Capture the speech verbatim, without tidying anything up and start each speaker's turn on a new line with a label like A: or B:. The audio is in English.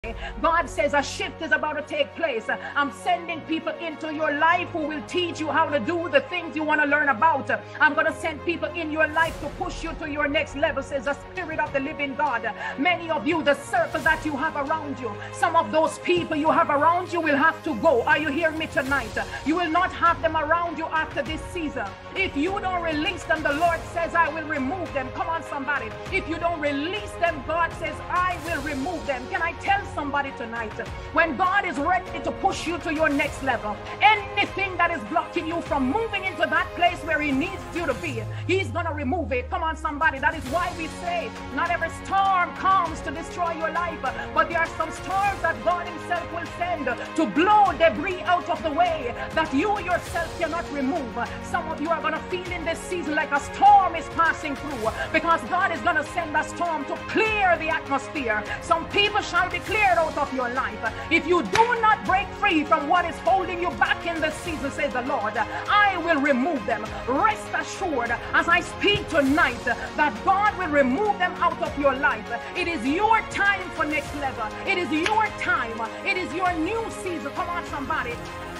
A: God says a shift is about to take place. I'm sending people into your life who will teach you how to do the things you want to learn about. I'm going to send people in your life to push you to your next level, says the Spirit of the living God. Many of you, the circle that you have around you, some of those people you have around you will have to go. Are you hearing me tonight? You will not have them around you after this season. If you don't release them, the Lord says, I will remove them. Come on, somebody. If you don't release them, God says, I will remove them. Can I tell somebody tonight, when God is ready to push you to your next level, anything that is blocking you from moving into that place where he needs you to be, he's gonna remove it. Come on, somebody. That is why we say not every storm comes to destroy your life, but there are some storms that God himself will send to blow debris out of the way that you yourself cannot remove. Some of you are gonna feel in this season like a storm is passing through, because God is gonna send a storm to clear the atmosphere. Some people shall be cleared out of your life. If you do not break free from what is holding you back in this season, says the Lord, I will remove them. Rest assured, as I speak tonight, that God will remove them out of your life. It is your time for next level. It is your time. It is your new season. Come on, somebody.